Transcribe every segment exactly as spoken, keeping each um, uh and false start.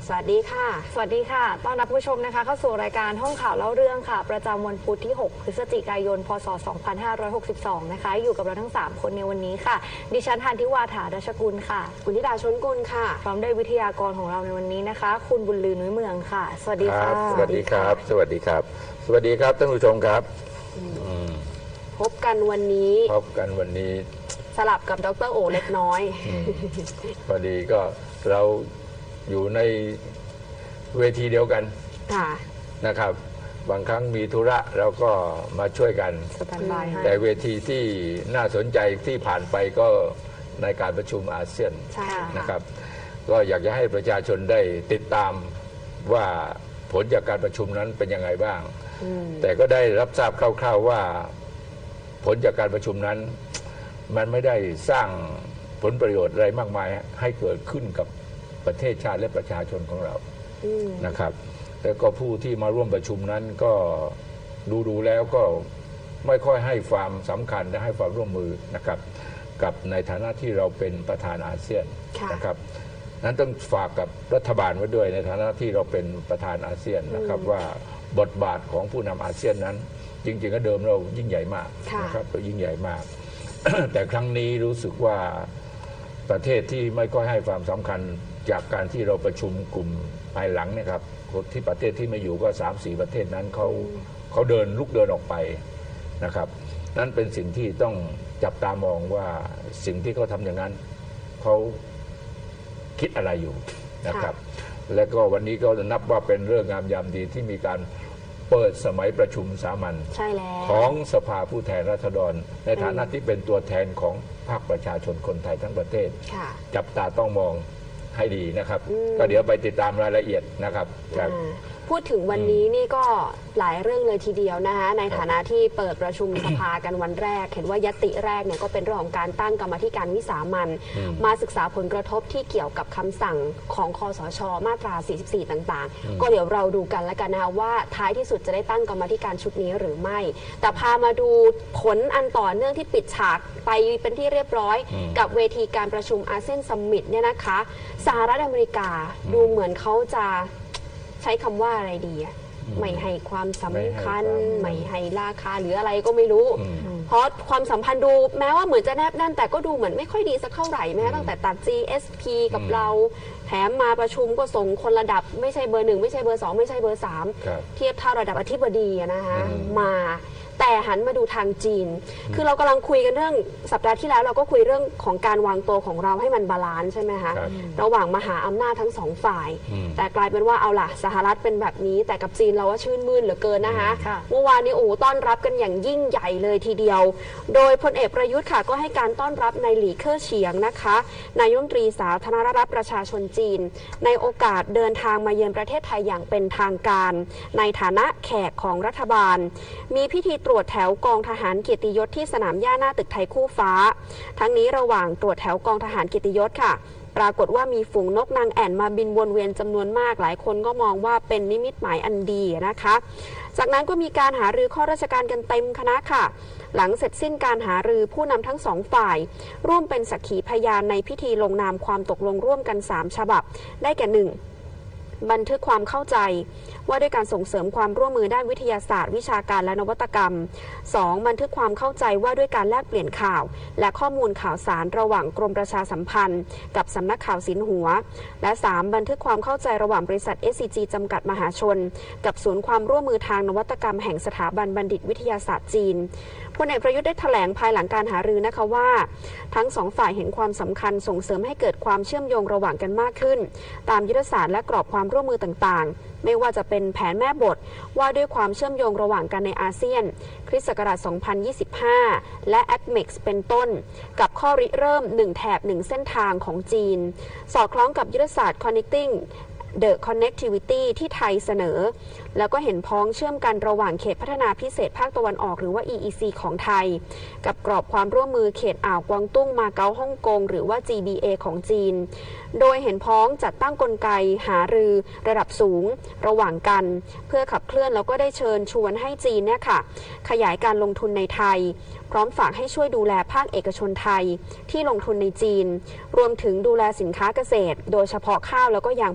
สวัสดีค่ะสวัสดีค่ะต้อนรับผู้ชมนะคะเข้าสู่รายการห้องข่าวเล่าเรื่องค่ะประจำวันพุธที่หกพฤศจิกายนพศสองพันห้าร้อยหกสิบสองนะคะอยู่กับเราทั้งสามคนในวันนี้ค่ะดิฉันทันทิวาถาดัชกุลค่ะคุณธิดาชนกุลค่ะพร้อมด้วยวิทยากรของเราในวันนี้นะคะคุณบุญลือนุ้ยเมืองค่ะสวัสดีค่ะสวัสดีครับสวัสดีครับสวัสดีครับท่านผู้ชมครับพบกันวันนี้พบกันวันนี้สลับกับดร.โอเล็กน้อยพอดีก็เราอยู่ในเวทีเดียวกันนะครับบางครั้งมีธุระเราก็มาช่วยกันแต่เวทีที่น่าสนใจที่ผ่านไปก็ในการประชุมอาเซียนนะครับก็อยากจะให้ประชาชนได้ติดตามว่าผลจากการประชุมนั้นเป็นยังไงบ้างแต่ก็ได้รับทราบคร่าวๆว่าผลจากการประชุมนั้นมันไม่ได้สร้างผลประโยชน์อะไรมากมายให้เกิดขึ้นกับประเทศชาติและประชาชนของเรานะครับแล้วก็ผู้ที่มาร่วมประชุมนั้นก็ดูดูแล้วก็ไม่ค่อยให้ความสำคัญและให้ความร่วมมือนะครับกับในฐานะที่เราเป็นประธานอาเซียนนะครับนั้นต้องฝากกับรัฐบาลไว้ด้วยในฐานะที่เราเป็นประธานอาเซียนนะครับว่าบทบาทของผู้นำอาเซียนนั้นจริงๆก็เดิมเรายิ่งใหญ่มากนะครับเรายิ่งใหญ่มาก แต่ครั้งนี้รู้สึกว่าประเทศที่ไม่ค่อยให้ความสำคัญจากการที่เราประชุมกลุ่มภายหลังนะครับที่ประเทศที่ไม่อยู่ก็ สามสี่ ประเทศนั้นเขาเขาเดินลุกเดินออกไปนะครับนั่นเป็นสิ่งที่ต้องจับตามองว่าสิ่งที่เขาทำอย่างนั้นเขาคิดอะไรอยู่นะครับและก็วันนี้ก็นับว่าเป็นเรื่องงามยามดีที่มีการเปิดสมัยประชุมสามัญของสภาผู้แทนราษฎรในฐานะที่เป็นตัวแทนของภาคประชาชนคนไทยทั้งประเทศจับตาต้องมองให้ดีนะครับก็เดี๋ยวไปติดตามรายละเอียดนะครับพูดถึงวันนี้นี่ก็หลายเรื่องเลยทีเดียวนะคะในฐานะที่เปิดประชุมสภากันวันแรกเห็นว่ายติแรกเนี่ยก็เป็นเรื่องของการตั้งกรรมธิการวิสามัญมาศึกษาผลกระทบที่เกี่ยวกับคำสั่งของคสช.มาตราสี่สิบสี่ต่างๆก็เดี๋ยวเราดูกันแล้วกันนะคะว่าท้ายที่สุดจะได้ตั้งกรรมธิการชุดนี้หรือไม่แต่พามาดูผลอันต่อเนื่องที่ปิดฉากไปเป็นที่เรียบร้อยกับเวทีการประชุมอาเซียนซัมมิตเนี่ยนะคะสหรัฐอเมริกาดูเหมือนเขาจะใช้คำว่าอะไรดีอะไม่ให้ความสำคัญไม่ให้ราคาหรืออะไรก็ไม่รู้เพราะความสัมพันธ์ดูแม้ว่าเหมือนจะแนบแน่นแต่ก็ดูเหมือนไม่ค่อยดีสักเท่าไหร่แม้ตั้งแต่ตัด จี เอส พี กับเราแถมมาประชุมก็ส่งคนระดับไม่ใช่เบอร์หนึ่งไม่ใช่เบอร์สองไม่ใช่เบอร์สามเทียบเท่าระดับอธิบดีนะคะมาแต่หันมาดูทางจีนคือเรากำลังคุยกันเรื่องสัปดาห์ที่แล้วเราก็คุยเรื่องของการวางตัวของเราให้มันบาลานซ์ใช่ไหมคะระหว่างมหาอำนาจทั้งสองฝ่ายแต่กลายเป็นว่าเอาล่ะสหรัฐเป็นแบบนี้แต่กับจีนเราว่าชื่นมื่นเหลือเกินนะคะเมื่อวานนี้โอ้ต้อนรับกันอย่างยิ่งใหญ่เลยทีเดียวโดยพลเอกประยุทธ์ค่ะก็ให้การต้อนรับนายหลี่เค่อเฉียงนะคะนายกรัฐมนตรีสาธารณรัฐประชาชนจีนในโอกาสเดินทางมาเยือนประเทศไทยอย่างเป็นทางการในฐานะแขกของรัฐบาลมีพิธีตรวจแถวกองทหารเกียรติยศที่สนามหญ้าหน้าตึกไทยคู่ฟ้าทั้งนี้ระหว่างตรวจแถวกองทหารเกียรติยศค่ะปรากฏว่ามีฝูงนกนางแอ่นมาบินวนเวียนจำนวนมากหลายคนก็มองว่าเป็นนิมิตหมายอันดีนะคะจากนั้นก็มีการหารือข้อราชการกันเต็มคณะค่ะหลังเสร็จสิ้นการหารือผู้นำทั้งสองฝ่ายร่วมเป็นสักขีพยานในพิธีลงนามความตกลงร่วมกันสามฉบับได้แก่หนึ่งบันทึกความเข้าใจว่าด้วยการส่งเสริมความร่วมมือด้านวิทยาศาสตร์วิชาการและนวัตกรรม สอง. บันทึกความเข้าใจว่าด้วยการแลกเปลี่ยนข่าวและข้อมูลข่าวสารระหว่างกรมประชาสัมพันธ์กับสำนักข่าวสินหัวและ สาม. บันทึกความเข้าใจระหว่างบริษัท เอส ซี จี จำกัดมหาชนกับศูนย์ความร่วมมือทางนวัตกรรมแห่งสถาบันบัณฑิตวิทยาศาสตร์จีนพลเอกประยุทธ์ได้แถลงภายหลังการหารือนะคะว่าทั้งสองฝ่ายเห็นความสำคัญส่งเสริมให้เกิดความเชื่อมโยงระหว่างกันมากขึ้นตามยุทธศาสตร์และกรอบความร่วมมือต่างๆไม่ว่าจะเป็นแผนแม่บทว่าด้วยความเชื่อมโยงระหว่างกันในอาเซียนคริสต์ศักราช สองพันยี่สิบห้า และ แอค เม็กซ์ เป็นต้นกับข้อริเริ่มหนึ่งแถบหนึ่งเส้นทางของจีนสอดคล้องกับยุทธศาสตร์ Connecting The Connectivity ที่ไทยเสนอแล้วก็เห็นพ้องเชื่อมกันระหว่างเขตพัฒนาพิเศษภาคตะวันออกหรือว่า อี อี ซี ของไทยกับกรอบความร่วมมือเขตอ่าวกวางตุ้งมาเก๊าฮ่องกงหรือว่า จี บี เอ ของจีนโดยเห็นพ้องจัดตั้งกลไกหารือระดับสูงระหว่างกันเพื่อขับเคลื่อนแล้วก็ได้เชิญชวนให้จีนเนี่ยค่ะขยายการลงทุนในไทยพร้อมฝากให้ช่วยดูแลภาคเอกชนไทยที่ลงทุนในจีนรวมถึงดูแลสินค้าเกษตรโดยเฉพาะข้าวแล้วก็ยางพารา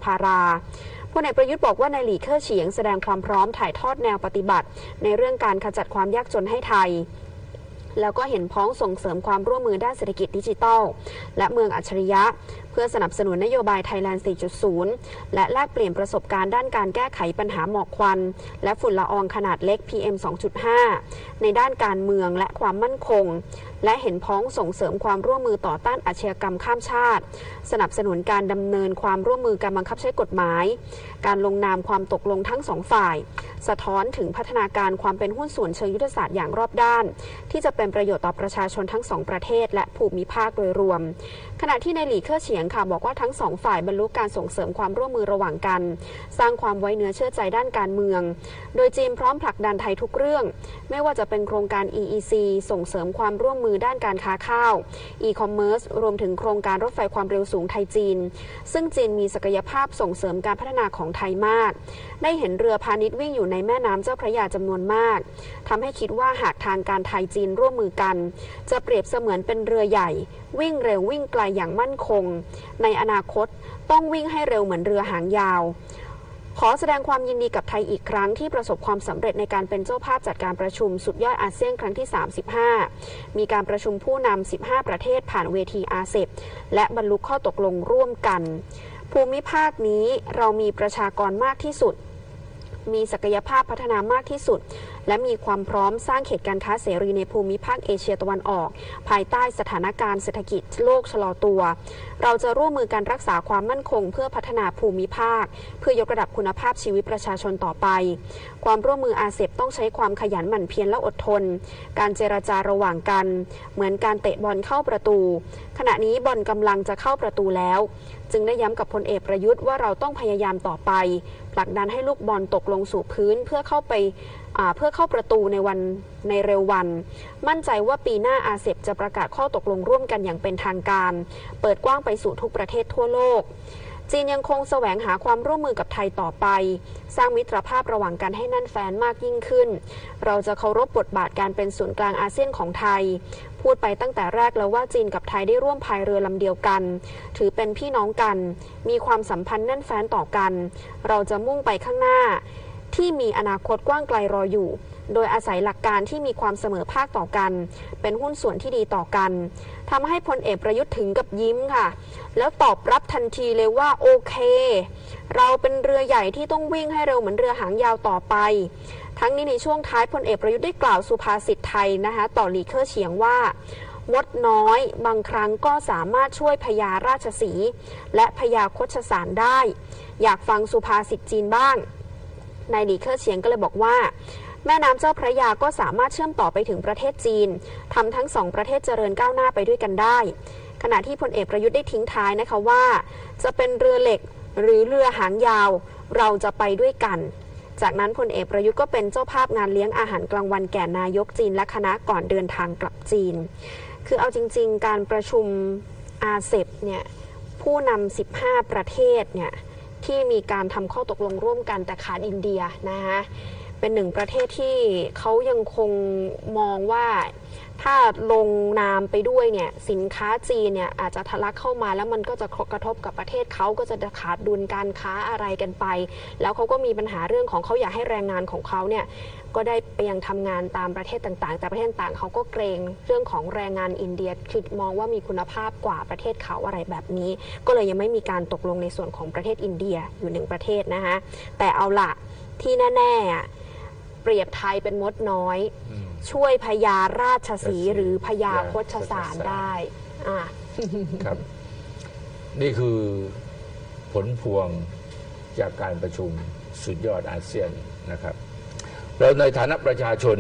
พลเอกประยุทธ์บอกว่านายหลี่เค่อเฉียงแสดงความพร้อมถ่ายทอดแนวปฏิบัติในเรื่องการขจัดความยากจนให้ไทยแล้วก็เห็นพ้องส่งเสริมความร่วมมือด้านเศรษฐกิจดิจิทัลและเมืองอัจฉริยะเพื่อสนับสนุนนโยบาย Thailand สี่จุดศูนย์ และแลกเปลี่ยนประสบการณ์ด้านการแก้ไขปัญหาหมอกควันและฝุ่นละอองขนาดเล็ก พี เอ็ม สองจุดห้า ในด้านการเมืองและความมั่นคงและเห็นพ้องส่งเสริมความร่วมมือต่อต้านอาชญากรรมข้ามชาติสนับสนุนการดำเนินความร่วมมือการบังคับใช้กฎหมายการลงนามความตกลงทั้งสองฝ่ายสะท้อนถึงพัฒนาการความเป็นหุ้นส่วนเชิงยุทธศาสตร์อย่างรอบด้านที่จะเป็นประโยชน์ต่อประชาชนทั้งสองประเทศและภูมิภาคโดยรวมขณะที่นายหลี่เค่อเฉียงค่ะบอกว่าทั้งสองฝ่ายบรรลุการส่งเสริมความร่วมมือระหว่างกันสร้างความไว้เนื้อเชื่อใจด้านการเมืองโดยจีนพร้อมผลักดันไทยทุกเรื่องไม่ว่าจะเป็นโครงการ อี อี ซี ส่งเสริมความร่วมมือด้านการค้าข้าวอีคอมเมิร์ซรวมถึงโครงการรถไฟความเร็วสูงไทยจีนซึ่งจีนมีศักยภาพส่งเสริมการพัฒนาของไทยมากได้เห็นเรือพาณิชย์วิ่งอยู่ในแม่น้ำเจ้าพระยาจำนวนมากทำให้คิดว่าหากทางการไทยจีนร่วมมือกันจะเปรียบเสมือนเป็นเรือใหญ่วิ่งเร็ววิ่งไกลอย่างมั่นคงในอนาคตต้องวิ่งให้เร็วเหมือนเรือหางยาวขอแสดงความยินดีกับไทยอีกครั้งที่ประสบความสำเร็จในการเป็นเจ้าภาพจัดการประชุมสุดยอดอาเซียนครั้งที่ สามสิบห้า มีการประชุมผู้นำ สิบห้า ประเทศผ่านเวทีอาเซปและบรรลุข้อตกลงร่วมกันภูมิภาคนี้เรามีประชากรมากที่สุดมีศักยภาพพัฒนามากที่สุดและมีความพร้อมสร้างเขตการค้าเสรีในภูมิภาคเอเชียตะวันออกภายใต้สถานการณ์เศรษฐกิจโลกชะลอตัวเราจะร่วมมือกันรักษาความมั่นคงเพื่อพัฒนาภูมิภาคเพื่อยกระดับคุณภาพชีวิตประชาชนต่อไปความร่วมมืออาเซียนต้องใช้ความขยันหมั่นเพียรและอดทนการเจรจาระหว่างกันเหมือนการเตะบอลเข้าประตูขณะนี้บอลกำลังจะเข้าประตูแล้วจึงได้ย้ำกับพลเอกประยุทธ์ว่าเราต้องพยายามต่อไปผลักดันให้ลูกบอลตกลงสู่พื้นเพื่อเข้าไปเพื่อเข้าประตูในวันในเร็ววันมั่นใจว่าปีหน้าอาเซียนจะประกาศข้อตกลงร่วมกันอย่างเป็นทางการเปิดกว้างไปสู่ทุกประเทศทั่วโลกจีนยังคงแสวงหาความร่วมมือกับไทยต่อไปสร้างมิตรภาพระหว่างกันให้แน่นแฟ้นมากยิ่งขึ้นเราจะเคารพบทบาทการเป็นศูนย์กลางอาเซียนของไทยพูดไปตั้งแต่แรกแล้วว่าจีนกับไทยได้ร่วมพายเรือลำเดียวกันถือเป็นพี่น้องกันมีความสัมพันธ์แน่นแฟ้นต่อกันเราจะมุ่งไปข้างหน้าที่มีอนาคตกว้างไกลรออยู่โดยอาศัยหลักการที่มีความเสมอภาคต่อกันเป็นหุ้นส่วนที่ดีต่อกันทำให้พลเอกประยุทธ์ถึงกับยิ้มค่ะแล้วตอบรับทันทีเลยว่าโอเคเราเป็นเรือใหญ่ที่ต้องวิ่งให้เร็วเหมือนเรือหางยาวต่อไปทั้งนี้ในช่วงท้ายพลเอกประยุทธ์ได้กล่าวสุภาษิตไทยนะคะต่อหลี่เค่อเฉียงว่ามดน้อยบางครั้งก็สามารถช่วยพญาราชสีห์และพญาคชสารได้อยากฟังสุภาษิตจีนบ้างนายหลี่เค่อเฉียงก็เลยบอกว่าแม่น้ำเจ้าพระยาก็สามารถเชื่อมต่อไปถึงประเทศจีนทำทั้งสองประเทศเจริญก้าวหน้าไปด้วยกันได้ขณะที่พลเอกประยุทธ์ได้ทิ้งท้ายนะคะว่าจะเป็นเรือเหล็กหรือเรือหางยาวเราจะไปด้วยกันจากนั้นพลเอกประยุทธ์ก็เป็นเจ้าภาพงานเลี้ยงอาหารกลางวันแก่นายกจีนและคณะก่อนเดินทางกลับจีนคือเอาจริงๆการประชุมอาเซปเนี่ยผู้นำสิบห้าประเทศเนี่ยที่มีการทำข้อตกลงร่วมกันแต่ขาดอินเดียนะคะเป็นหนึ่งประเทศที่เขายังคงมองว่าถ้าลงนามไปด้วยเนี่ยสินค้าจีนเนี่ยอาจจะทะลักเข้ามาแล้วมันก็จะกระทบกับประเทศเขาก็จะขาดดุลการค้าอะไรกันไปแล้วเขาก็มีปัญหาเรื่องของเขาอยากให้แรงงานของเขาเนี่ยก็ได้ไปยังทำงานตามประเทศต่างๆแต่ประเทศต่างเขาก็เกรงเรื่องของแรงงานอินเดียคือมองว่ามีคุณภาพกว่าประเทศเขาอะไรแบบนี้ก็เลยยังไม่มีการตกลงในส่วนของประเทศอินเดียอยู่หนึ่งประเทศนะคะแต่เอาละที่แน่ๆเปรียบไทยเป็นมดน้อยช่วยพญาราชสีห์หรือพญาคชสารได้อ่ะครับนี่คือผลพวงจากการประชุมสุดยอดอาเซียนนะครับเราในฐานะประชาชน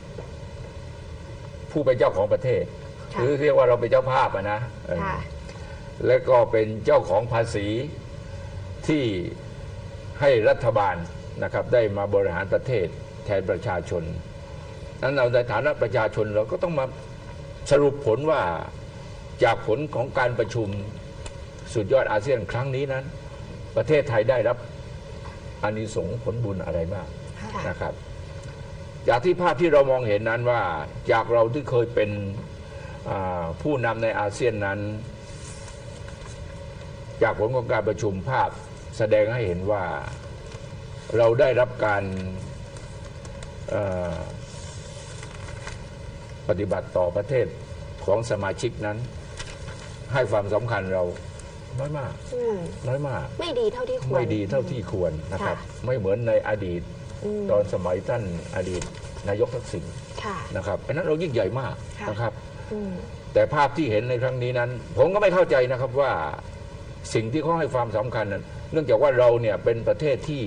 ผู้เป็นเจ้าของประเทศหรือเรียกว่าเราเป็นเจ้าภาพนะและก็เป็นเจ้าของภาษีที่ให้รัฐบาลนะครับได้มาบริหารประเทศแทนประชาชนนั้นเราในฐานะประชาชนเราก็ต้องมาสรุปผลว่าจากผลของการประชุมสุดยอดอาเซียนครั้งนี้นั้นประเทศไทยได้รับอานิสงส์ผลบุญอะไรบ้างนะครับจากที่ภาพที่เรามองเห็นนั้นว่าจากเราที่เคยเป็นผู้นำในอาเซียนนั้นจากผลของการประชุมภาพแสดงให้เห็นว่าเราได้รับการปฏิบัติต่อประเทศของสมาชิกนั้นให้ความสำคัญเราน้อยมากน้อยมากไม่ดีเท่าที่ควรไม่ดีเท่าที่ควรนะครับไม่เหมือนในอดีตตอนสมัยท่านอดีตนายกทักษิณนะครับอันนั้นเรายิ่งใหญ่มากนะครับแต่ภาพที่เห็นในครั้งนี้นั้น ผมก็ไม่เข้าใจนะครับว่าสิ่งที่เขาให้ความสำคัญนั้นเนื่องจากว่าเราเนี่ยเป็นประเทศที่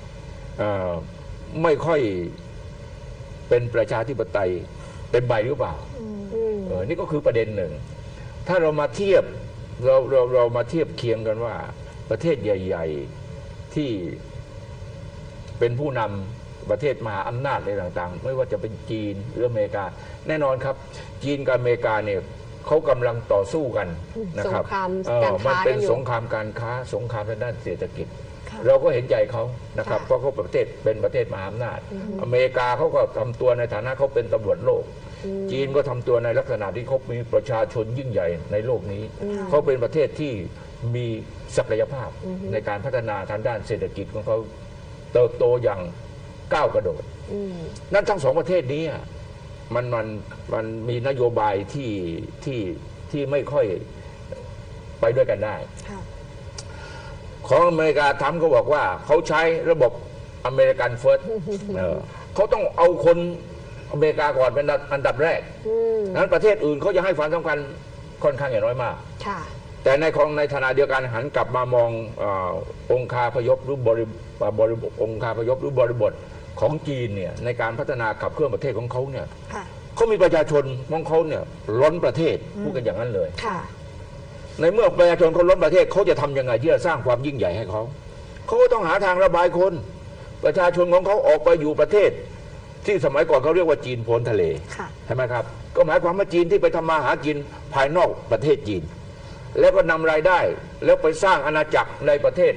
ไม่ค่อยเป็นประชาธิปไตยเต็มใบหรือเปล่าเออนี่ก็คือประเด็นหนึ่งถ้าเรามาเทียบเราเราเรามาเทียบเคียงกันว่าประเทศใหญ่ๆที่เป็นผู้นำประเทศมหาอำนาจในต่างๆไม่ว่าจะเป็นจีนหรืออเมริกาแน่นอนครับจีนกับอเมริกาเนี่ยเขากำลังต่อสู้กันนะครับมันเป็นสงครามการค้าสงครามทางด้านเศรษฐกิจเราก็เห็นใจเขานะครับเพราะเขาประเทศเป็นประเทศมหาอำนาจอเมริกาเขาก็ทำตัวในฐานะเขาเป็นตำรวจโลกจีนก็ทำตัวในลักษณะที่เขามีประชาชนยิ่งใหญ่ในโลกนี้เขาเป็นประเทศที่มีศักยภาพในการพัฒนาทางด้านเศรษฐกิจของเขาเติบโตอย่างก้าวกระโดดนั่นทั้งสองประเทศนี้มันมันมันมีนโยบายที่ที่ที่ไม่ค่อยไปด้วยกันได้ของอเมริกาทำเขาบอกว่าเขาใช้ระบบอเมริกันเฟิร์สเขาต้องเอาคนอเมริกาก่อนเป็นอันดับแรกนั้นประเทศอื่นเขาจะให้ความสำคัญค่อนข้างอย่างน้อยมากแต่ในของในฐานะเดียวกันหันกลับมามององค์คาพยพหรือบริบริบทองค์คาพยพหรือบริบทของจีนเนี่ยในการพัฒนาขับเคลื่อนประเทศของเขาเนี่ยเขามีประชาชนของเขาเนี่ยล้นประเทศพูดกันอย่างนั้นเลยในเมื่อประชาชนเขาล้นประเทศเขาจะทำยังไงที่จะสร้างความยิ่งใหญ่ให้เขาเขาก็ต้องหาทางระบายคนประชาชนของเขาออกไปอยู่ประเทศที่สมัยก่อนเขาเรียกว่าจีนพ้นทะเลใช่ไหมครับก็หมายความว่าจีนที่ไปทำมาหากินภายนอกประเทศจีนแล้วก็นำรายได้แล้วไปสร้างอาณาจักรในประเทศ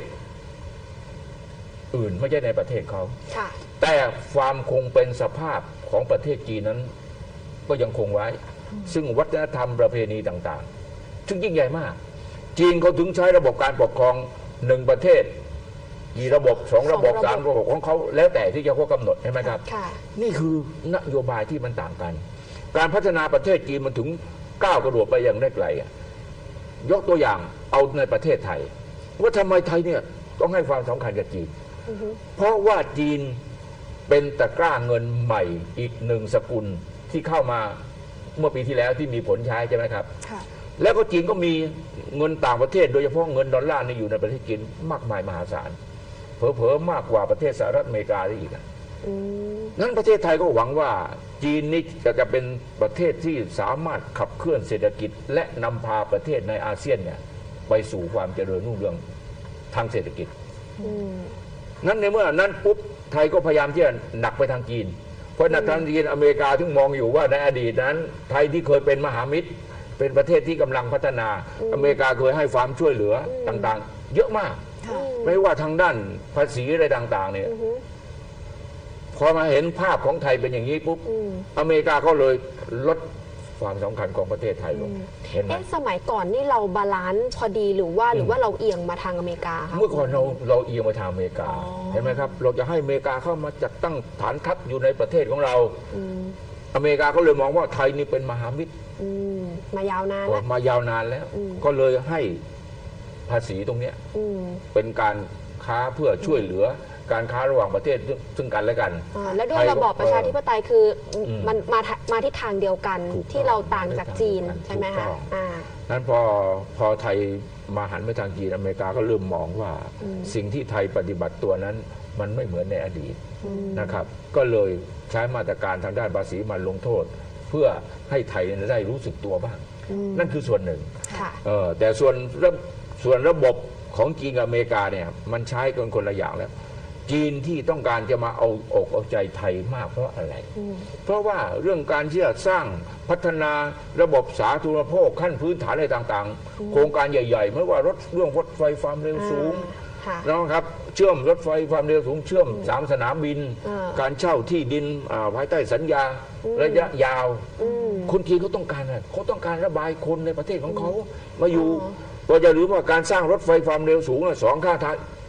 อื่นไม่ใช่ในประเทศเขาแต่ความคงเป็นสภาพของประเทศจีนนั้นก็ยังคงไว้ซึ่งวัฒนธรรมประเพณีต่างๆซึ่งยิ่งใหญ่มากจีนเขาถึงใช้ระบบการปกครองหนึ่งประเทศกี่ระบบสองระบบสามระบบของเขาแล้วแต่ที่จะเขากำหนดใช่ไหมครับนี่คือนโยบายที่มันต่างกันการพัฒนาประเทศจีนมันถึงก้าวกระโดดไปอย่างได้ไกลยกตัวอย่างเอาในประเทศไทยว่าทำไมไทยเนี่ยต้องให้ความสำคัญกับจีนเพราะว่าจีนเป็นตะกร้าเงินใหม่อีกหนึ่งสกุลที่เข้ามาเมื่อปีที่แล้วที่มีผลใช้ใช่ไหมครับแล้วก็จีนก็มีเงินต่างประเทศโดยเฉพาะเงินดอลลาร์นี่อยู่ในประเทศจีนมากมายมหาศาลเผลอๆมากกว่าประเทศสหรัฐอเมริกาได้อีกนั้นประเทศไทยก็หวังว่าจีนนี้จะจะเป็นประเทศที่สามารถขับเคลื่อนเศรษฐกิจและนำพาประเทศในอาเซียนเนี่ยไปสู่ความเจริญรุ่งเรืองทางเศรษฐกิจนั้นในเมื่อนั้นปุ๊บไทยก็พยายามที่จะหนักไปทางจีนเพราะในทางจีนอเมริกาถึงมองอยู่ว่าในอดีตนั้นไทยที่เคยเป็นมหามิตรเป็นประเทศที่กำลังพัฒนาอเมริกาเคยให้ความช่วยเหลือต่างๆเยอะมากไม่ว่าทางด้านภาษีอะไรต่างๆเนี่ยพอมาเห็นภาพของไทยเป็นอย่างนี้ปุ๊บอเมริกาก็เลยลดความสำคัญของประเทศไทยลงเห็นไหมสมัยก่อนนี่เราบาลานซ์พอดีหรือว่าหรือว่าเราเอียงมาทางอเมริกาคะเมื่อก่อนเราเราเอียงมาทางอเมริกาเห็นไหมครับเราจะให้อเมริกาเข้ามาจัดตั้งฐานทัพอยู่ในประเทศของเราอเมริกาก็เลยมองว่าไทยนี่เป็นมหามิตรมายาวนานมายาวนานแล้วก็เลยให้ภาษีตรงนี้เป็นการค้าเพื่อช่วยเหลือการค้าระหว่างประเทศซึ่งกันและกันและด้วยระบอบประชาธิปไตยคือมันมามาที่ทางเดียวกันที่เราต่างจากจีนใช่ไหมคะนั้นพอพอไทยมาหันไปทางจีนอเมริกาก็เริ่มมองว่าสิ่งที่ไทยปฏิบัติตัวนั้นมันไม่เหมือนในอดีตนะครับก็เลยใช้มาตรการทางด้านภาษีมาลงโทษเพื่อให้ไทยได้รู้สึกตัวบ้างนั่นคือส่วนหนึ่งแต่ส่วนส่วนระบบของจีนกับอเมริกาเนี่ยมันใช้กันคนละอย่างแล้วจีนที่ต้องการจะมาเอาอกเอาใจไทยมากเพราะอะไรเพราะว่าเรื่องการที่จะสร้างพัฒนาระบบสาธารณูปโภคขั้นพื้นฐานอะไรต่างๆโครงการใหญ่ๆไม่ว่ารถเรื่องรถไฟความเร็วสูงนะครับเชื่อมรถไฟความเร็วสูงเชื่อมสามสนามบินการเช่าที่ดินภายใต้สัญญาระยะยาวคนจีนเขาต้องการอะไรเขาต้องการระบายคนในประเทศของเขามาอยู่ก็จะรู้ว่าการสร้างรถไฟความเร็วสูงสองข้างทาง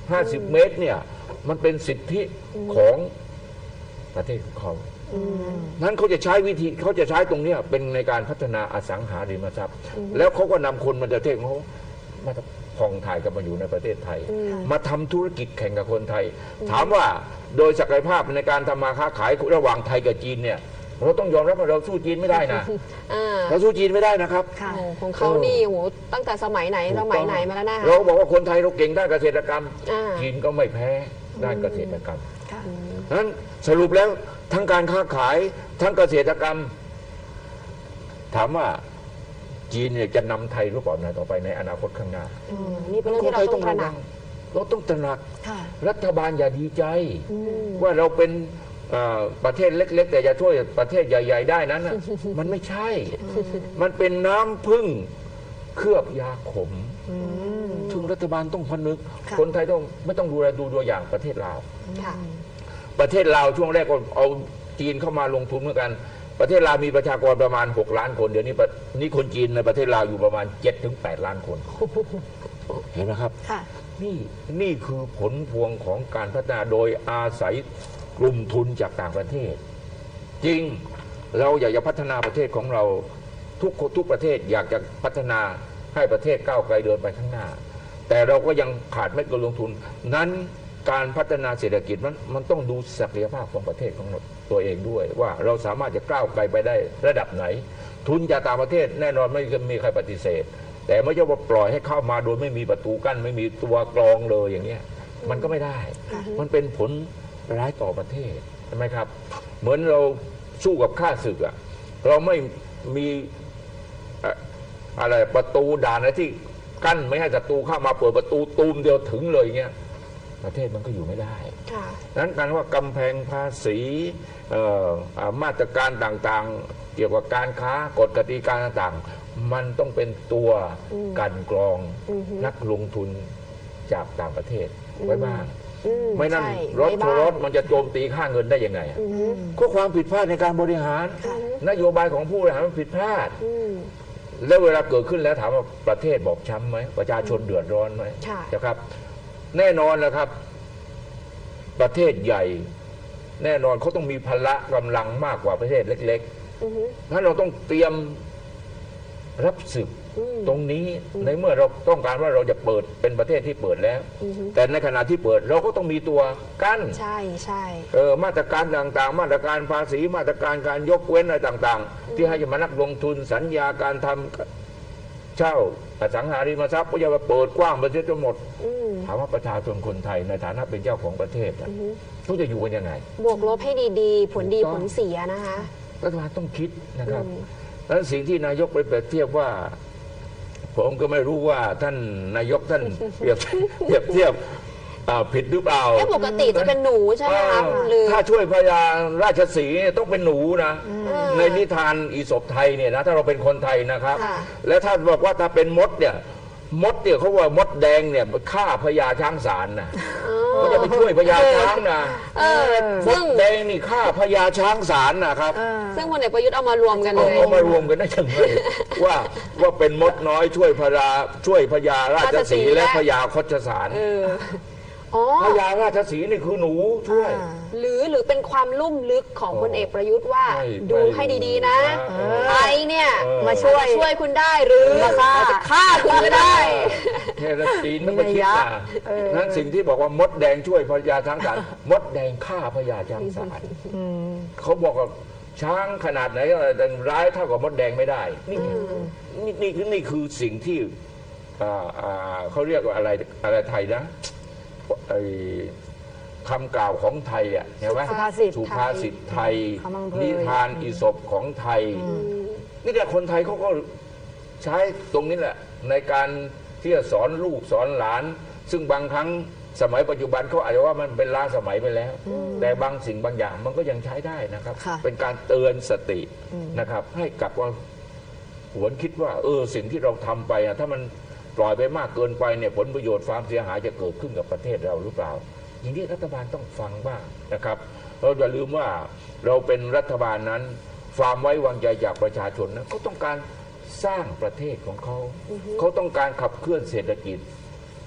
ห้าสิบเมตรเนี่ยมันเป็นสิทธิของประเทศของเขานั้นเขาจะใช้วิธีเขาจะใช้ตรงเนี้ยเป็นในการพัฒนาอสังหาริมทรัพย์ แล้วเขาก็นำคนมาจากประเทศของเขามาพองไทยกันมาอยู่ในประเทศไทย มาทำธุรกิจแข่งกับคนไทย ถามว่าโดยศักยภาพในการทำมาค้าขายระหว่างไทยกับจีนเนี่ยเราต้องยอมรับว่าเราสู้จีนไม่ได้นะอ่าเราสู้จีนไม่ได้นะครับค่ะโอ้ของเขานี่โหตั้งแต่สมัยไหนสมัยไหนมาแล้วนะคะเราบอกว่าคนไทยเราเก่งด้านเกษตรกรรมอ่าจีนก็ไม่แพ้ด้านเกษตรกรรมค่ะนั้นสรุปแล้วทั้งการค้าขายทั้งเกษตรกรรม ถามว่าจีนเนี่ยจะนำไทยหรือเปล่านะต่อไปในอนาคตข้างหน้าอืมนี่เป็นเรื่องที่เราต้องตระหนักเราต้องตระหนักค่ะรัฐบาลอย่าดีใจ ว่าเราเป็นเอ่อประเทศเล็ก ๆ แต่จะช่วยประเทศใหญ่ ๆ ได้นั้นน่ะ มันไม่ใช่ มันเป็นน้ำพึ่งเคลือบยาขมซึ่งรัฐบาลต้องพนึกค่ะคนไทยต้องไม่ต้องดูแลดูตัวอย่างประเทศลาวค่ะประเทศลาวช่วงแรกก็เอาจีนเข้ามาลงทุนเหมือนกัน ประเทศลาวมีประชากรประมาณหกล้านคนเดี๋ยวนี้ประนี่คนจีนในประเทศลาวอยู่ประมาณเจ็ดถึงแปดล้านคน เห็นไหมครับค่ะนี่นี่คือผลพวงของการพัฒนาโดยอาศัยกลุ่มทุนจากต่างประเทศ จริงเราอยากจะพัฒนาประเทศของเราทุกทุกประเทศอยากจะพัฒนาให้ประเทศก้าวไกลเดินไปข้างหน้า แต่เราก็ยังขาดเม็ดเงินลงทุน นั้นการพัฒนาเศรษฐกิจมันมันต้องดูศักยภาพของประเทศของตัวเองด้วย ว่าเราสามารถจะก้าวไกลไปได้ระดับไหน ทุนจากต่างประเทศแน่นอนไม่มีใครปฏิเสธ แต่ไม่ใช่ว่าปล่อยให้เข้ามาโดยไม่มีประตูกั้นไม่มีตัวกรองเลยอย่างเงี้ยมันก็ไม่ได้ มันเป็นผลร้ายต่อประเทศใช่ไหมครับ เหมือนเราสู้กับข้าศึกอะเราไม่มีเอ่ออะไรประตูด่านอะไรที่กั้นไม่ให้ศัตรูเข้ามาเปิดประตูตูมเดียวถึงเลยเงี้ยประเทศมันก็อยู่ไม่ได้ค่ะนั้นการว่ากำแพงภาษีเอ่ออ่ามาตรการต่างๆ เกี่ยวกับการค้ากฎกติกาต่างๆ มันต้องเป็นตัวกันกรองนักลงทุนจากต่างประเทศไว้บ้างอืไม่นั้นใช่รถไม่ทับ้าวร์รถมันจะโจมตีค่าเงินได้ยังไงอะก็ความผิดพลาดในการบริหาร นโยบายของผู้บริหารมันผิดพลาดอืมแล้วเวลาเกิดขึ้นแล้วถามว่าประเทศบอบช้ำไหมประชาชนเดือดร้อนไหมค่ะนะครับ แน่นอนแล้วครับ ประเทศใหญ่ แน่นอนเขาต้องมีพละกำลังมากกว่าประเทศเล็กอือฮึๆนั้นเราต้องเตรียมรับศึกอืมตรงนี้ในเมื่อเราต้องการว่าเราจะเปิดเป็นประเทศที่เปิดแล้ว แต่ในขณะที่เปิดเราก็ต้องมีตัวกั้นใช่ใช่เออมาตรการต่างๆ มาตรการภาษีมาตรการการยกเว้นอะไรต่างๆ ที่ให้จะมานักลงทุนสัญญาการทำเช่าอสังหาริมทรัพย์ก็จะมาเปิดกว้างไปเสียจนหมดอืมถามว่าประชาชนคนไทยในฐานะเป็นเจ้าของประเทศอะเขาจะอยู่กันยังไงบวกลบให้ดีๆ ผลดีถูกต้ผองลเสียนะคะรัฐบาลต้องคิดนะครับแล้วสิ่งที่นายกไปเปรียบเทียบว่า ผมก็ไม่รู้ว่าท่านนายกท่านเปรียบเปรียบเทียบอ่าผิดหรือเปล่าแค่ปกติจะเป็นหนูใช่ไหมคะคุณลือถ้าช่วยพญาราชสีห์ต้องเป็นหนูนะ ในนิทานอีสปไทยเนี่ยนะถ้าเราเป็นคนไทยนะครับค่ะและถ้าบอกว่าถ้าเป็นมดเนี่ยมดเนี่ยเขาว่ามดแดงเนี่ยฆ่าพญาช้างสารนะเขาจะไปช่วยพญาช้างนะเออมซึ่ดงแดงนี่ฆ่าพญาช้างสารนะครับซึ่งพลเอกประยุทธ์เอามารวมกันเลเอายเอามารวมกันได้ยังไงว่าว่าเป็นมดน้อยช่วยพญาช่วยพญาราชสีห์และพญาคชสารเอออ๋อพญาราชสีห์นี่คือหนูช่วยหรือหรือเป็นความลุ่มลึกของพลเอกประยุทธ์ว่าไม่ดูให้ดีๆนะเออไทยเนี่ยเออมาช่วยช่วยคุณได้หรือมาฆ่าจะฆ่าคุณก็ได้เทเลตีนต้องไปคิดนะนั้นสิ่งที่บอกว่ามดแดงช่วยพญาช้างสารมดแดงฆ่าพญาช้างสารเขาบอกว่าช้างขนาดไหนก็ร้ายเท่ากับมดแดงไม่ได้ นี่ไงนี่นี่คือนี่คือสิ่งที่อ่าอ่าเขาเรียกว่าอะไรอะไรไทยนะไอ้คำกล่าวของไทยอ่ะเห็นไหมสุภาษิตสุภาษิตไทยคำบังเพยนิทานอีสปของไทย นี่แต่คนไทยเขาก็ใช้ตรงนี้แหละ ในการที่จะสอนลูกสอนหลาน ซึ่งบางครั้งสมัยปัจจุบันเขาอาจจะว่ามันเป็นล้าสมัยไปแล้ว แต่บางสิ่งบางอย่างมันก็ยังใช้ได้นะครับค่ะเป็นการเตือนสตินะครับ ให้กลับว่าหวนคิดว่า เออสิ่งที่เราทำไปอะถ้ามันปล่อยไปมากเกินไปเนี่ยผลประโยชน์ความเสียหายจะเกิดขึ้นกับประเทศเราหรือเปล่า อย่างนี้รัฐบาลต้องฟังบ้างนะครับ เราอย่าลืมว่าเราเป็นรัฐบาลนั้นความไว้วางใจจากประชาชนนะเขาต้องการสร้างประเทศของเขา เขาต้องการขับเคลื่อนเศรษฐกิจ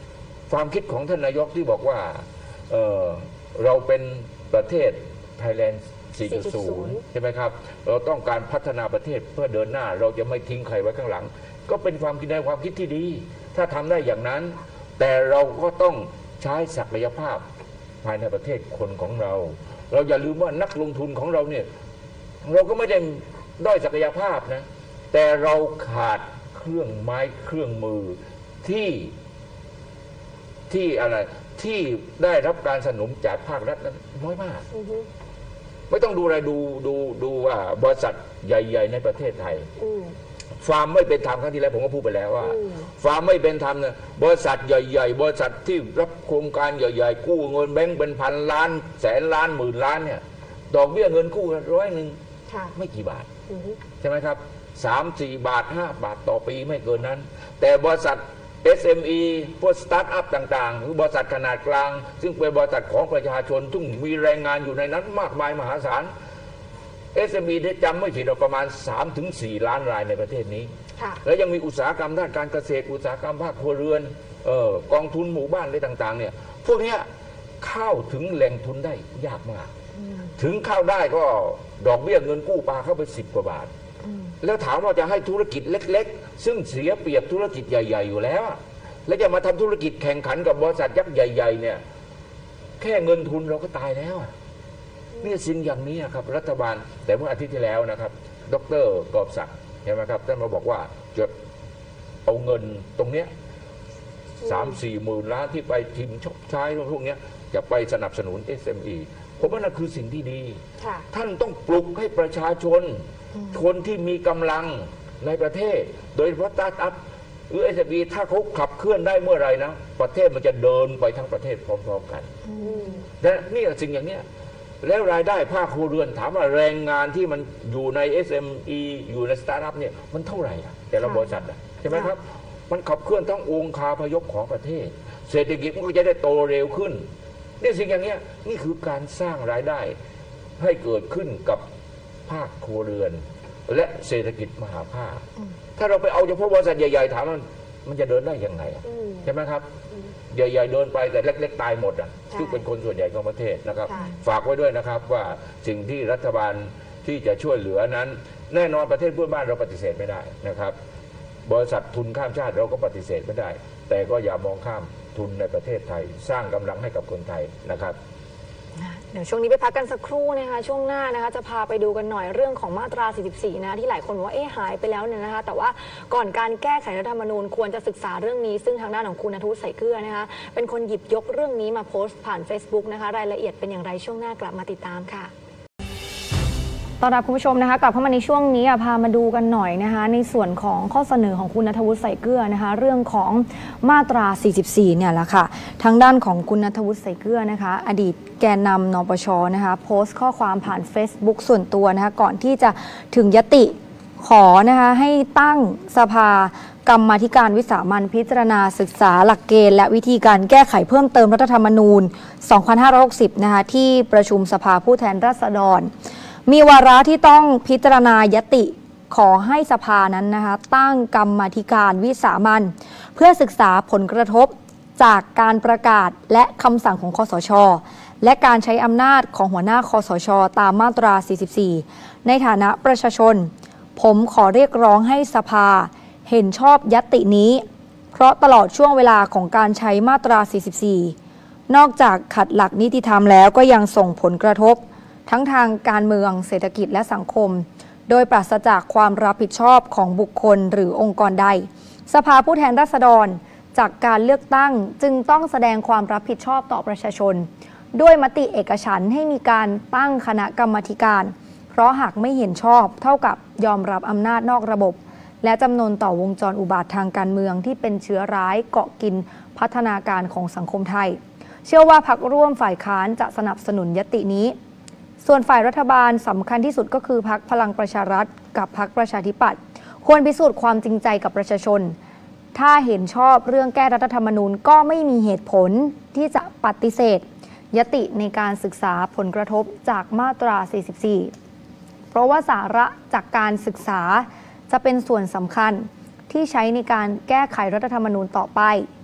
ความคิดของท่านนายกที่บอกว่าเอ่อเราเป็นประเทศไทยแลนด์ สี่จุดศูนย์ ใช่ไหมครับเราต้องการพัฒนาประเทศเพื่อเดินหน้าเราจะไม่ทิ้งใครไว้ข้างหลัง ก็เป็นความคิดในความคิดที่ดี ถ้าทำได้อย่างนั้น แต่เราก็ต้องใช้ศักยภาพภายในประเทศคนของเรา เราอย่าลืมว่านักลงทุนของเราเนี่ยเราก็ไม่ได้ด้อยศักยภาพนะแต่เราขาดเครื่องไม้เครื่องมือที่ที่อะไรที่ได้รับการสนับสนุนจากภาครัฐนั้นน้อยมากไม่ต้องดูอะไรดูดูดูว่าบริษัทใหญ่ๆในประเทศไทยฟาร์มไม่เป็นธรรมครั้งที่แล้วผมก็พูดไปแล้วว่าฟาร์มไม่เป็นธรรมนะบริษัทใหญ่ๆบริษัทที่รับโครงการใหญ่ๆกู้เงินแบงก์เป็นพันล้านแสนล้านหมื่นล้านเนี่ยดอกเบี้ยเงินกู้ร้อยหนึ่งไม่กี่บาทใช่ไหมครับสามสี่บาทห้าบาทต่อปีไม่เกินนั้นแต่บริษัท เอส เอ็ม อี พวกสตาร์ทอัพต่างๆหรือบริษัทขนาดกลางซึ่งเป็นบริษัทของประชาชนซึ่งมีแรงงานอยู่ในนั้นมากมายมหาศาล เอส เอ็ม อี ได้จำไม่ผิดประมาณ สามถึงสี่ ล้านรายในประเทศนี้แล้วยังมีอุตสาหกรรมด้านการเกษตรอุตสาหกรรมภาคครัวเรือนเอ่อกองทุนหมู่บ้านอะไรต่างๆเนี่ยพวกนี้เข้าถึงแหล่งทุนได้ยากมากถึงเข้าได้ก็ดอกเบี้ยเงินกู้ปาเข้าไปสิบกว่าบาทแล้วถามว่าจะให้ธุรกิจเล็กๆซึ่งเสียเปรียบธุรกิจใหญ่ๆอยู่แล้วแล้วจะมาทำธุรกิจแข่งขันกับบริษัทยักษ์ใหญ่ๆเนี่ยแค่เงินทุนเราก็ตายแล้วนี่สิ่งอย่างนี้ครับรัฐบาลแต่เมื่ออาทิตย์ที่แล้วนะครับดร.กอบศักดิ์ใช่ไหมครับท่านมาบอกว่าจะเอาเงินตรงเนี้ยสามสี่หมื่นล้านที่ไปทิมชกใช้พวกนี้จะไปสนับสนุน เอส เอ็ม อี ผมว่านั่นคือสิ่งที่ดีท่านต้องปลุกให้ประชาชนคนที่มีกำลังในประเทศโดยเฉพาะสตาร์ทอัพหรือ เอส เอ็ม อี ถ้าเขาขับเคลื่อนได้เมื่อไรนะประเทศมันจะเดินไปทั้งประเทศพร้อมๆกันและนี่สิ่งอย่างนี้แล้วรายได้ภาคครัวเรือนถามว่าแรงงานที่มันอยู่ใน เอส เอ็ม อี อยู่ในสตาร์ทอัพเนี่ยมันเท่าไหร่แต่ละบริษัทใช่ไหมครับมันขับเคลื่อนทั้งองค์คาพยพของประเทศเศรษฐกิจมันก็จะได้โตเร็วขึ้นนี่สิ่งอย่างนี้นี่คือการสร้างรายได้ให้เกิดขึ้นกับภาคครัวเรือนและเศรษฐกิจมหาภาคถ้าเราไปเอาเฉพาะบริษัทใหญ่ๆถามว่ามันจะเดินได้ยังไงใช่ไหมครับใหญ่ๆเดินไปแต่เล็กๆตายหมดอ่ะซึ่งเป็นคนส่วนใหญ่ของประเทศนะครับฝากไว้ด้วยนะครับว่าสิ่งที่รัฐบาลที่จะช่วยเหลือนั้นแน่นอนประเทศเพื่อนบ้านเราปฏิเสธไม่ได้นะครับบริษัททุนข้ามชาติเราก็ปฏิเสธไม่ได้แต่ก็อย่ามองข้ามทุนในประเทศไทยสร้างกำลังให้กับคนไทยนะครับเดี๋ยวช่วงนี้ไปพักกันสักครู่นะคะช่วงหน้านะคะจะพาไปดูกันหน่อยเรื่องของมาตราสี่สิบสี่นะที่หลายคนว่าเอ๊ะหายไปแล้วเนี่ยนะคะแต่ว่าก่อนการแก้ไขรัฐธรรมนูญควรจะศึกษาเรื่องนี้ซึ่งทางด้านของคุณณัฐวุฒิ ใส่เกลือนะคะเป็นคนหยิบยกเรื่องนี้มาโพสต์ผ่าน Facebook นะคะรายละเอียดเป็นอย่างไรช่วงหน้ากลับมาติดตามค่ะต้อนรับคุณผู้ชมนะคะกลับเข้ามาในช่วงนี้พามาดูกันหน่อยนะคะในส่วนของข้อเสนอของคุณณัฐวุฒิ ใส่เกลือนะคะเรื่องของมาตราสี่สิบสี่เนี่ยแหละค่ะทางด้านของคุณณัฐวุฒิ ใส่เกลือนะคะอดีตแกนนำนปชนะคะโพสต์ข้อความผ่าน Facebook ส่วนตัวนะคะก่อนที่จะถึงยติขอนะคะให้ตั้งสภากรรมาธิการวิสามัญพิจารณาศึกษาหลักเกณฑ์และวิธีการแก้ไขเพิ่มเติมรัฐธรรมนูญสองพันห้าร้อยหกสิบนะคะที่ประชุมสภาผู้แทนราษฎรมีวาระที่ต้องพิจารณายติขอให้สภานั้นนะคะตั้งกรรมาธิการวิสามัญเพื่อศึกษาผลกระทบจากการประกาศและคำสั่งของคสช.และการใช้อำนาจของหัวหน้าคสช.ตามมาตราสี่สิบสี่ในฐานะประชาชนผมขอเรียกร้องให้สภาเห็นชอบยตินี้เพราะตลอดช่วงเวลาของการใช้มาตราสี่สิบสี่นอกจากขัดหลักนิติธรรมแล้วก็ยังส่งผลกระทบทั้งทางการเมืองเศรษฐกิจและสังคมโดยปราศจากความรับผิดชอบของบุคคลหรือองค์กรใดสภาผู้แทนราษฎรจากการเลือกตั้งจึงต้องแสดงความรับผิดชอบต่อประชาชนด้วยมติเอกฉันท์ให้มีการตั้งคณะกรรมาธิการเพราะหากไม่เห็นชอบเท่ากับยอมรับอำนาจนอกระบบและจำนวนต่อวงจรอุบาททางการเมืองที่เป็นเชื้อร้ายเกาะกินพัฒนาการของสังคมไทยเชื่อว่าพรรคร่วมฝ่ายค้านจะสนับสนุนยตินี้ส่วนฝ่ายรัฐบาลสำคัญที่สุดก็คือพรรคพลังประชารัฐกับพรรคประชาธิปัตย์ควรพิสูจน์ความจริงใจกับประชาชนถ้าเห็นชอบเรื่องแก้รัฐธรรมนูญก็ไม่มีเหตุผลที่จะปฏิเสธยติในการศึกษาผลกระทบจากมาตราสี่สิบสี่เพราะว่าสาระจากการศึกษาจะเป็นส่วนสำคัญที่ใช้ในการแก้ไขรัฐธรรมนูญต่อไป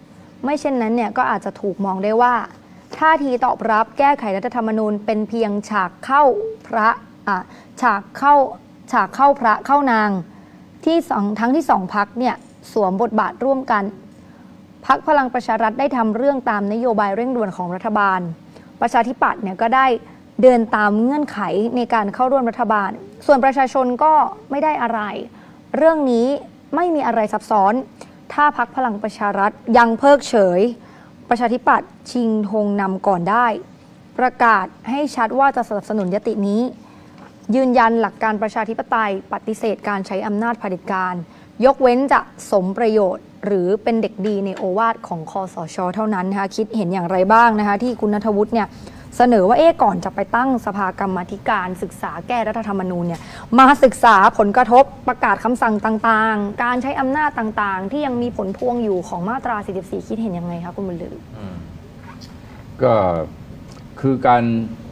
ไม่เช่นนั้นเนี่ยก็อาจจะถูกมองได้ว่าท่าทีตอบรับแก้ไขรัฐธรรมนูญเป็นเพียงฉากเข้าพระอ่ะฉากเข้าฉากเข้าพระเข้านางที่สองทั้งที่สองพรรคเนี่ยสวมบทบาทร่วมกันพรรคพลังประชารัฐได้ทำเรื่องตามนโยบายเร่งด่วนของรัฐบาลประชาธิปัตย์เนี่ยก็ได้เดินตามเงื่อนไขในการเข้าร่วมรัฐบาลส่วนประชาชนก็ไม่ได้อะไรเรื่องนี้ไม่มีอะไรซับซ้อนถ้าพรรคพลังประชารัฐยังเพิกเฉยประชาธิปัตย์ชิงธงนำก่อนได้ประกาศให้ชัดว่าจะสนับสนุนยตินี้ยืนยันหลักการประชาธิปไตยปฏิเสธการใช้อำนาจเผด็จการยกเว้นจะสมประโยชน์หรือเป็นเด็กดีในโอวาทของคสช.เท่านั้นนะคะคิดเห็นอย่างไรบ้างนะคะที่คุณณัฐวุฒิเนี่ยเสนอว่าเอ๊ะก่อนจะไปตั้งสภากรรมาธิการศึกษาแก้รัฐธรรมนูญเนี่ยมาศึกษาผลกระทบประกาศคำสั่งต่างๆการใช้อำนาจต่างๆที่ยังมีผลพวงอยู่ของมาตราสี่สิบสี่คิดเห็นยังไงคะคุณบุญลือก็คือการ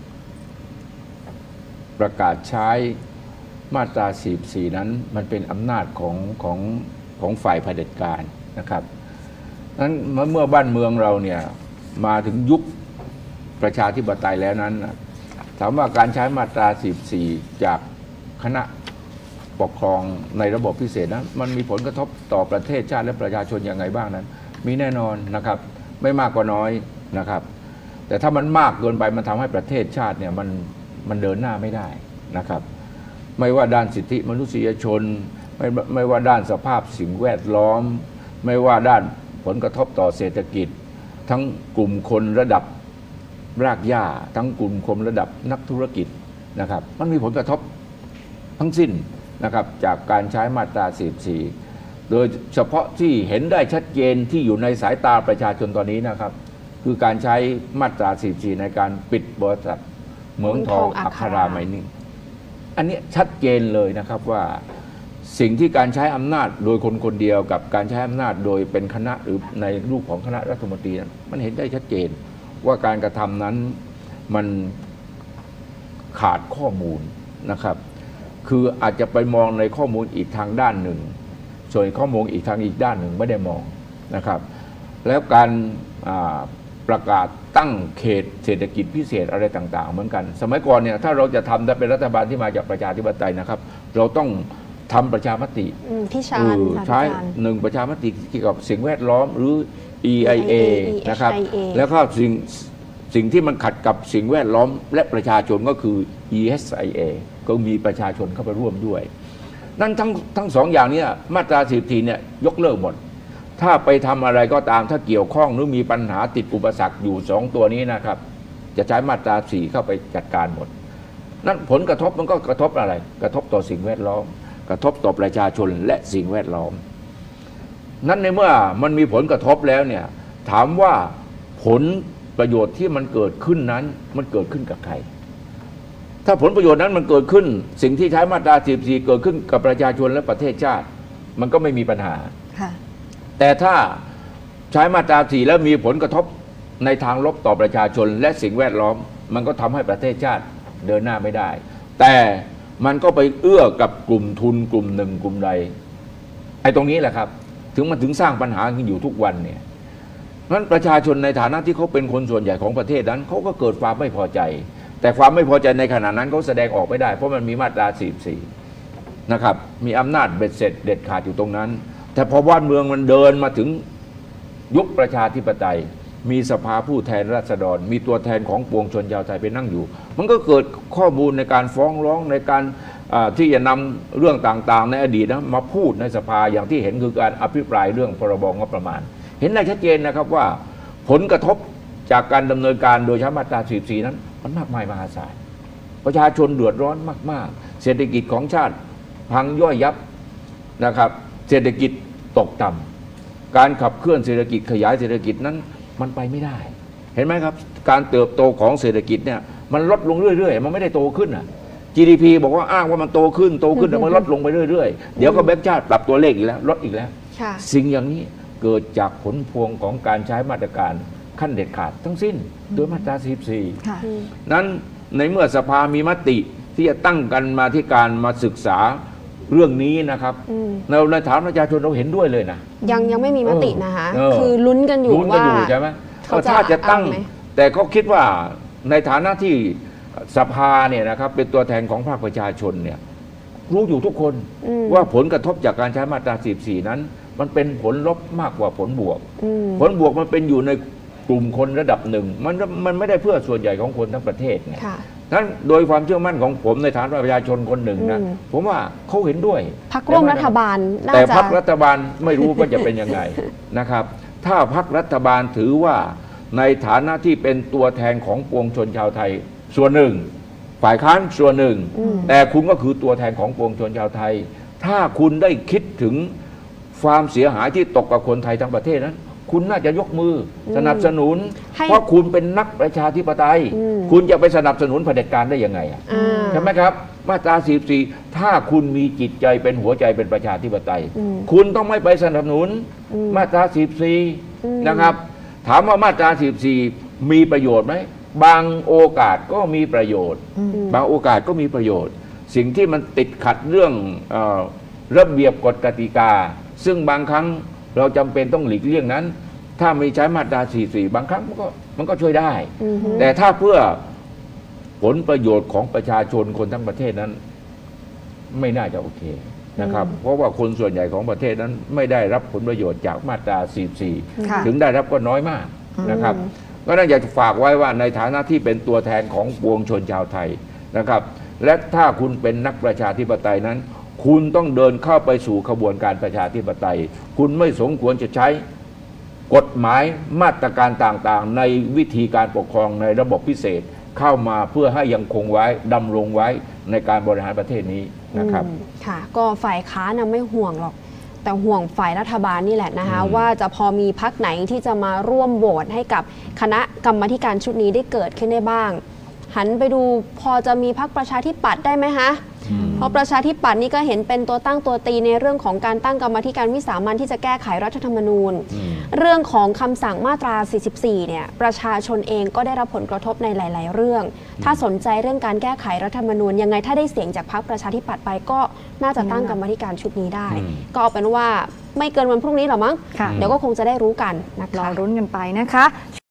ประกาศใช้มาตราสี่สิบสี่นั้นมันเป็นอำนาจของของของฝ่ายเผด็จการนะครับนั้นเมื่อบ้านเมืองเราเนี่ยมาถึงยุคประชาธิปไตยแล้วนั้นถามว่าการใช้มาตราสี่สิบสี่จากคณะปกครองในระบบพิเศษนั้นมันมีผลกระทบต่อประเทศชาติและประชาชนอย่างไรบ้างนั้นมีแน่นอนนะครับไม่มากก็น้อยนะครับแต่ถ้ามันมากเกินไปมันทำให้ประเทศชาติเนี่ยมันมันเดินหน้าไม่ได้นะครับไม่ว่าด้านสิทธิมนุษยชนไม่ไม่ว่าด้านสภาพสิ่งแวดล้อมไม่ว่าด้านผลกระทบต่อเศรษฐกิจทั้งกลุ่มคนระดับรากหญ้าทั้งกลุ่มคนระดับนักธุรกิจนะครับมันมีผลกระทบทั้งสิ้นนะครับจากการใช้มาตราสี่สิบสี่โดยเฉพาะที่เห็นได้ชัดเจนที่อยู่ในสายตาประชาชนตอนนี้นะครับคือการใช้มาตราสี่สิบสี่ในการปิดบริษัทเหมืองทองอัคราไมนิ่งอันนี้ชัดเจนเลยนะครับว่าสิ่งที่การใช้อำนาจโดยคนคนเดียวกับการใช้อำนาจโดยเป็นคณะหรือในรูปของคณะรัฐมนตรีนั้นมันเห็นได้ชัดเจนว่าการกระทำนั้นมันขาดข้อมูลนะครับคืออาจจะไปมองในข้อมูลอีกทางด้านหนึ่งส่วนข้อมูลอีกทางอีกด้านหนึ่งไม่ได้มองนะครับแล้วการประกาศตั้งเขตเศรษฐกิจพิเศษอะไรต่างๆเหมือนกันสมัยก่อนเนี่ยถ้าเราจะทำได้เป็นรัฐบาลที่มาจากประชาธิปไตยนะครับเราต้องทำประชามติที่ชาญใช้หนึ่งประชามติเกี่ยวกับสิ่งแวดล้อมหรือ อี ไอ เอ นะครับแล้วก็สิ่งสิ่งที่มันขัดกับสิ่งแวดล้อมและประชาชนก็คือ อี เอส ไอ เอ ก็มีประชาชนเข้าไปร่วมด้วยนั่นทั้งทั้งสองอย่างนี้มาตราสี่สิบสี่เนี่ยยกเลิกหมดถ้าไปทำอะไรก็ตามถ้าเกี่ยวข้องหรือมีปัญหาติดอุปสรรคอยู่สองตัวนี้นะครับจะใช้มาตราสี่เข้าไปจัดการหมดนั่นผลกระทบมันก็กระทบอะไรกระทบต่อสิ่งแวดล้อมกระทบต่อประชาชนและสิ่งแวดล้อมนั้นในเมื่อมันมีผลกระทบแล้วเนี่ยถามว่าผลประโยชน์ที่มันเกิดขึ้นนั้นมันเกิดขึ้นกับใครถ้าผลประโยชน์นั้นมันเกิดขึ้นสิ่งที่ใช้มาตราสี่สิบสี่เกิดขึ้นกับประชาชนและประเทศชาติมันก็ไม่มีปัญหาแต่ถ้าใช้มาตราสี่แล้วมีผลกระทบในทางลบต่อประชาชนและสิ่งแวดล้อมมันก็ทำให้ประเทศชาติเดินหน้าไม่ได้แต่มันก็ไปเอื้อกับกลุ่มทุนกลุ่มหนึ่งกลุ่มใดไอ้ตรงนี้แหละครับถึงมันถึงสร้างปัญหาอยู่ทุกวันเนี่ยนั้นประชาชนในฐานะที่เขาเป็นคนส่วนใหญ่ของประเทศนั้นเขาก็เกิดความไม่พอใจแต่ความไม่พอใจในขณะนั้นเขาแสดงออกไม่ได้เพราะมันมีมาตราสี่สิบสี่นะครับมีอำนาจเบ็ดเสร็จเด็ดขาดอยู่ตรงนั้นแต่พอบ้านเมืองมันเดินมาถึงยุคประชาธิปไตยมีสภาผู้แทนราษฎรมีตัวแทนของปวงชนชาวไทยไปนั่งอยู่มันก็เกิดข้อมูลในการฟ้องร้องในการที่จะนำเรื่องต่างๆในอดีตนะมาพูดในสภาอย่างที่เห็นคือการอภิปรายเรื่องพรบงบประมาณเห็นได้ชัดเจนนะครับว่าผลกระทบจากการดำเนินการโดยใช้มาตราสี่สิบสี่นั้นมันมากมายมหาศาลประชาชนเดือดร้อนมากๆเศรษฐกิจของชาติพังย่อยยับนะครับเศรษฐกิจตกต่ำการขับเคลื่อนเศรษฐกิจขยายเศรษฐกิจนั้นมันไปไม่ได้เห็นไหมครับการเติบโตของเศรษฐกิจเนี่ยมันลดลงเรื่อยๆมันไม่ได้โตขึ้นอ่ะ จี ดี พี บอกว่าอ้างว่ามันโตขึ้นโตขึ้นแต่มันลดลงไปเรื่อยๆเดี๋ยวก็แบงก์ชาติปรับตัวเลขอีกแล้วลดอีกแล้วสิ่งอย่างนี้เกิดจากผลพวงของการใช้มาตรการขั้นเด็ดขาดทั้งสิ้นโดยมาตราสี่สิบสี่นั้นในเมื่อสภามีมติที่จะตั้งกันมาที่การมาศึกษาเรื่องนี้นะครับในในฐานประชาชนเราเห็นด้วยเลยนะยังยังไม่มีมตินะคะเออคือลุ้นกันอยู่ลุ้นกันว่าอยู่ใช่ไหมเขาจะถ้าจะตั้งเอาไหมแต่เขาคิดว่าในฐานะที่สภาเนี่ยนะครับเป็นตัวแทนของภาคประชาชนเนี่ยรู้อยู่ทุกคนอืมว่าผลกระทบจากการใช้มาตราสี่สิบสี่นั้น มันเป็นผลลบมากกว่าผลบวกอืมผลบวกมันเป็นอยู่ในกลุ่มคนระดับหนึ่งมันมันไม่ได้เพื่อส่วนใหญ่ของคนทั้งประเทศไงค่ะนั้นโดยความเชื่อมั่นของผมในฐานะประชาชนคนหนึ่งนะอืมผมว่าเขาเห็นด้วยพรรคร่วมรัฐบาลน่าแต่จะพรรครัฐบาลไม่รู้ว่าจะเป็นยังไง นะครับ ถ้าพรรครัฐบาลถือว่าในฐานะที่เป็นตัวแทนของปวงชนชาวไทย ส่วนหนึ่ง ฝ่ายค้านส่วนหนึ่ง แต่คุณก็คือตัวแทนของปวงชนชาวไทย ถ้าคุณได้คิดถึงความเสียหายที่ตกกับคนไทยทั้งประเทศนั้น คุณน่าจะยกมือสนับสนุนให้เพราะคุณเป็นนักประชาธิปไตยอืมคุณจะไปสนับสนุนเผด็จการได้ยังไงอะอ่าใช่ไหมครับ มาตราสี่สิบสี่ถ้าคุณมีจิตใจเป็นหัวใจเป็นประชาธิปไตยอืมคุณต้องไม่ไปสนับสนุนอืมมาตราสี่สิบสี่อืมนะครับ ถามว่ามาตราสี่สิบสี่มีประโยชน์ไหมบางโอกาสก็มีประโยชน์ บางโอกาสก็มีประโยชน์ สิ่งที่มันติดขัดเรื่องเออระเบียบกฎกติกา ซึ่งบางครั้งเราจำเป็นต้องหลีกเลี่ยงนั้น ถ้าไม่ใช้มาตราสี่สิบสี่บางครั้งมันก็มันก็ช่วยได้อือฮึแต่ถ้าเพื่อผลประโยชน์ของประชาชนคนทั้งประเทศนั้น ไม่น่าจะโอเคนะครับ เพราะว่าคนส่วนใหญ่ของประเทศนั้น ไม่ได้รับผลประโยชน์จากมาตราสี่สิบสี่ค่ะถึงได้รับก็น้อยมากนะครับ ก็น่าอยากจะฝากไว้ว่าในฐานะที่เป็นตัวแทนของปวงชนชาวไทยนะครับ และถ้าคุณเป็นนักประชาธิปไตยนั้น คุณต้องเดินเข้าไปสู่ขบวนการประชาธิปไตย คุณไม่สมควรจะใช้กฎหมายมาตรการต่างๆ ในวิธีการปกครองในระบบพิเศษเข้ามาเพื่อให้ยังคงไว้ดำรงไว้ในการบริหารประเทศนี้นะครับอืมค่ะ ก็ฝ่ายค้านน่ะไม่ห่วงหรอก แต่ห่วงฝ่ายรัฐบาลนี่แหละนะคะ ว่าจะพอมีพักไหนที่จะมาร่วมโหวตให้กับคณะกรรมาธิการชุดนี้ได้เกิดขึ้นได้บ้าง หันไปดูพอจะมีพักประชาธิปัตย์ได้ไหมคะเพราะประชาธิปัตย์นี่ก็เห็นเป็นตัวตั้งตัวตีในเรื่องของการตั้งกรรมาธิการวิสามัญที่จะแก้ไขรัฐธรรมนูญ เรื่องของคำสั่งมาตรา สี่สิบสี่ เนี่ย ประชาชนเองก็ได้รับผลกระทบในหลาย ๆ เรื่อง ถ้าสนใจเรื่องการแก้ไขรัฐธรรมนูญยังไงถ้าได้เสียงจากพรรคประชาธิปัตย์ไปก็น่าจะตั้งกรรมาธิการชุดนี้ได้อืมก็เอาเป็นว่าไม่เกินวันพรุ่งนี้หรอมั้งค่ะเดี๋ยวก็คงจะได้รู้กันนะรอคะรุ้นกันไปนะคะ